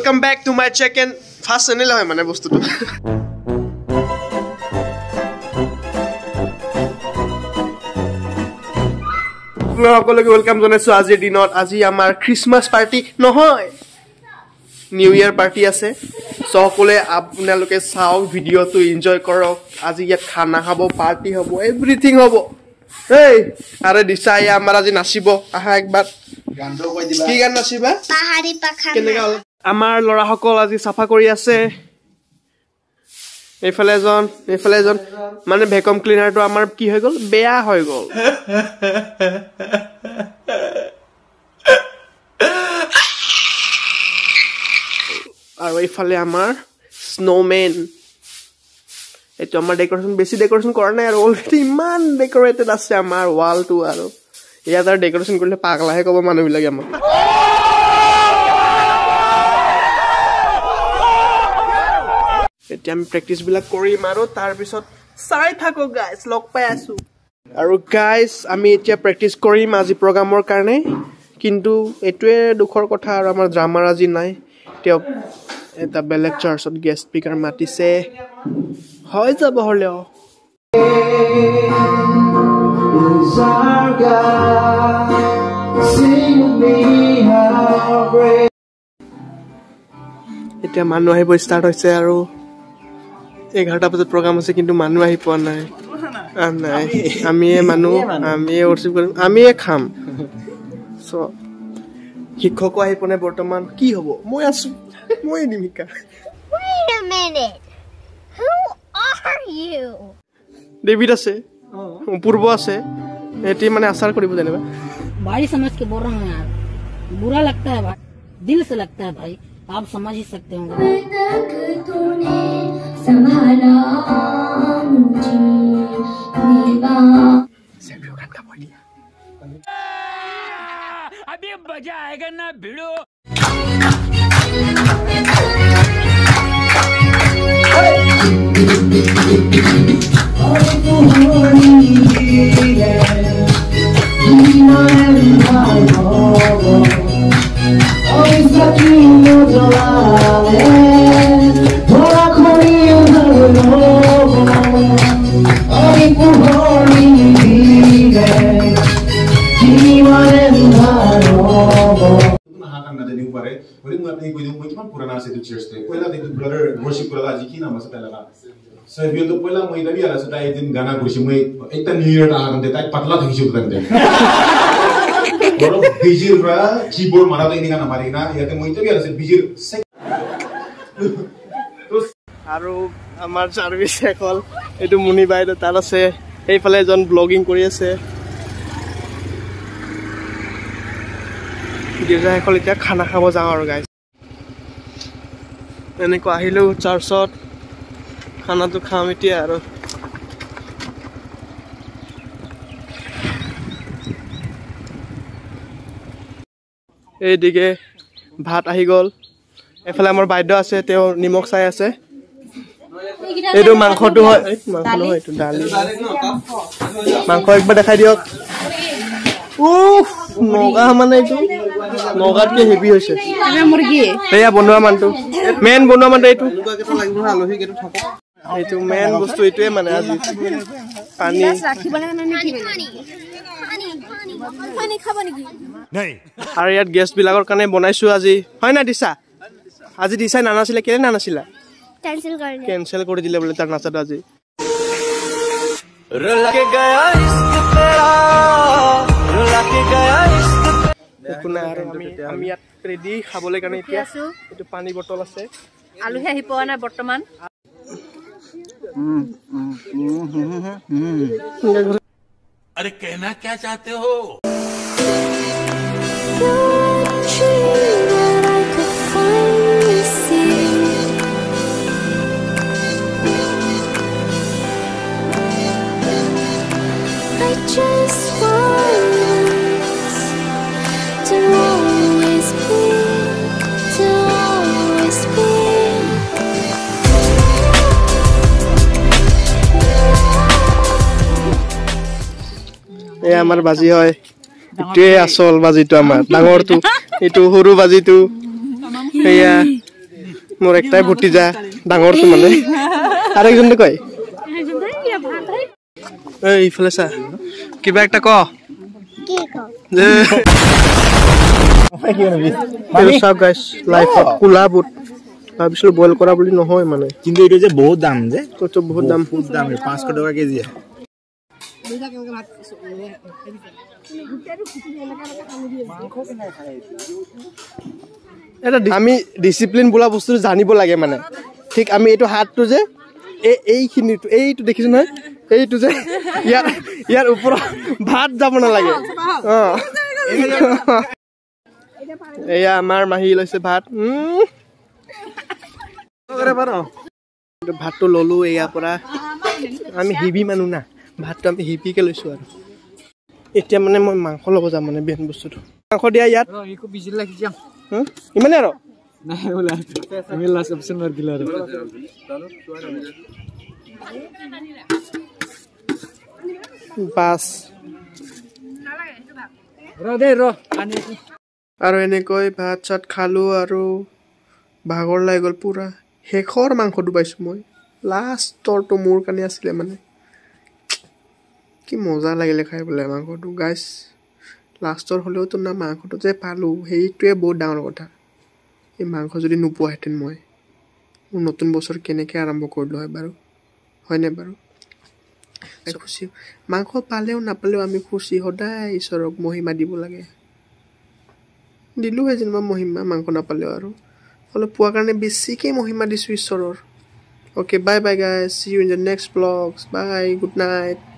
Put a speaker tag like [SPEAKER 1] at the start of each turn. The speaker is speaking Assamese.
[SPEAKER 1] Welcome back to my chicken fast channel hoy mane bostu to সকলকে ওয়েলকাম জানাইছো আজি দিনত আজি আমাৰ ক্ৰিসমাস পাৰ্টি নহয় নিউ ইয়াৰ পাৰ্টি আছে সকলে আপোনালোকে চাও ভিডিওটো এনজয় কৰক আজি ইয়াত খানা খাব পাৰ্টি হ'ব এভৰিথিং হ'ব এই আৰে দিছাই আমাৰ আজি নাচিব আহা একবাৰ গানটো কৈ দিবা কি গান নাচিবা পাহাড়ী পাখা কেনেকা হল আমাৰ লৰা সকল আজি সাফা কৰি আছে এফালে জন মানে ভ্যাকুয়াম ক্লিনাৰটো আমাৰ কি হৈ গল বেয়া হৈ গল আৰু এফালে আমাৰ স্নোম্যান এটো আমাৰ ডেকোৰেশন বেছি ডেকোৰেশন কৰা নাই আৰু অলৰেডি ইমান ডেকোৰেটেড আছে আমাৰ ওয়ালটো আৰু ইয়াত আৰু ডেকোৰেশন কৰিলে পাগলাহে কব মানুহ বিলাকে আমাক এতিয়া আমি প্ৰেক্টিস বিলাক কৰিম আৰু তাৰ পিছত চাই থাকো গাইস লগ পাই আছো আৰু গাইস আমি এতিয়া প্ৰেক্টিস কৰিম আজি প্ৰগ্ৰামৰ কাৰণে কিন্তু এটোৱে দুখৰ কথা আৰু আমাৰ ড্ৰামাৰ আজি নাই তেও এটা বেলেগ চাৰ্চত গেষ্ট স্পিকাৰ মাতিছে হয় যাব হলেও এতিয়া মানুহ আহিব ষ্টাৰ্ট হৈছে আৰু 11টা বজাত প্ৰগ্ৰাম আছে কিন্তু মানুহ আহি পোৱা নাই নাই আমিয়ে মানুহ আমিয়ে ওৰচিপ কৰিম আমিয়ে খাম সো শিক্ষক আহি পনে বৰ্তমান কি হ'ব মই আছো মই Nimika
[SPEAKER 2] Wait a minute. Who are you?
[SPEAKER 1] David আছে পূর্ব আছে এটি মানে আসার করিব জানিবা
[SPEAKER 3] भाई समझ के बोल रहा हूँ यार बुरा लगता है भाई दिल से लगता है भाई आप समझ ही सकते होंगे
[SPEAKER 4] अभी मजा आएगा ना भिड़ो
[SPEAKER 5] पुराना से चर्च थे पहिला देखि ब्रदर वर्शिप कुरा आज किन नाम छ पहिला सर यो त पहिला मैले भी आला सटा एक दिन गाना गुर्सी मै एकता न्यू इयर आ गन्ते ताइ पतला देखिछु गन्ते बरो बिजिर रा कीबोर्ड मारा त इनिगा नमारिना याते मै त भी आला से बिजिर
[SPEAKER 1] আৰু আমাৰ সার্ভিস এখন এটো মুনি বাইদে তার আছে এইফালে জন ব্লগিং কৰি আছে গিজা এখন এতিয়া খানা খাব যাও আৰু গাইস এনেকৈ আহিলো চাৰ্চত খানাটো খাম এতিয়া আৰু এইদিকে ভাত আহি গল এফালে আমাৰ বাইদ আছে তেও নিমখ চাই আছে এইটো মাংসটো হয় মাংস নহয় এইটো ডালি মাংস একবাৰ দেখাই দিয়ক উফ নগা মানে এইটো নগাতকে হেভি হৈছে
[SPEAKER 3] मुर्गी
[SPEAKER 1] এয়া বনোৱা মানটো মেন বনোৱা মানটো এইটো লাগিব আলহী কেটো থাকক এইটো মেন বস্তু এইটোৱে মানে আজি পানী
[SPEAKER 2] ৰাখিবলে মানে কি পানী খাব নেকি
[SPEAKER 4] नहीं
[SPEAKER 1] আৰু ইয়াত গেষ্ট বিলাকৰ কাৰণে বনাইছো আজি হয় না দিছা আজি দিছাই নানাছিলে কেলে নানাছিলা কেনসেল কৰি দিলে বলে তাৰ নাচাটো আজি रुला के गया इश्क तेरा रुला के गया इश्क কোনা আৰু আমি ইয়াত ৰেডি খাবলৈ কাৰণে এতিয়া এটো পানী বটল আছে
[SPEAKER 3] আলুহে আহি পোৱা নাই বৰ্তমান
[SPEAKER 4] अरे कहना क्या चाहते हो
[SPEAKER 2] Just want to always be, to always be.
[SPEAKER 1] এই আমাৰ বাজি হয় ইটোৱে আসল বাজিটো আমাৰ ডাঙৰটো এটো সৰু বাজিটো এয়া মোৰ একটাই ভতিজা ডাঙৰটো মানে আৰু একজনটো কয় এই ইফালে চা কিবা একটা ক
[SPEAKER 2] কি কও
[SPEAKER 1] সব গাইস লাইফ কুলা বুট ভাবিছিলো বইল কৰা বুলি নহয় মানে
[SPEAKER 6] কিন্তু এইটো যে বহুত দাম যে
[SPEAKER 1] তো বহুত দাম
[SPEAKER 6] 500 টকা কেজি
[SPEAKER 1] এটা আমি ডিসিপ্লিন বোলা বস্তু জানিব লাগে মানে ঠিক আমি এইটো হাতটো যে এইখিনিটো এইটো দেখিছ নহয় এইটো যে ইয়াৰ ওপৰত ভাত যাব না লাগে এয়া আমাৰ মাহী লৈছে ভাত ভাতটো ললো এয়া পৰা আমি হিবি মানুহ না ভাতটো আমি হিবিকে লৈছো আৰু এতিয়া মানে মই মাংস ল'ব যাম মানে বেন বস্তুটো মাংস দিয়া ইয়াত ইমানে আৰু বাছ আৰু এনেকৈ ভাত চাত খালো আৰু ভাগৰ লাগি গ'ল পুৰা শেষৰ মাংসটো পাইছো মই লাষ্টৰটো মোৰ কাৰণে আছিলে মানে কি মজা লাগিলে খাই পেলাই মাংসটো গাইছ লাষ্টৰ হ'লেওতো না মাংসটো যে পালোঁ সেইটোৱে বহুত ডাঙৰ কথা এই মাংস যদি নোপোৱাহেঁতেন মই মোৰ নতুন বছৰ কেনেকৈ আৰম্ভ কৰিলোঁ হয় বাৰু হয়নে বাৰু খুচি মাংস পালেও নাপালেও আমি খুচি সদায় ঈশ্বৰক মহিমা দিব লাগে দিলোঁ হয় যেনিবা মহিমা মাংস নাপালেও আৰু অলপ পোৱাৰ কাৰণে বেছিকৈ মহিমা দিছোঁ ঈশ্বৰৰ okay bye bye guys see you in the next blogs bye good night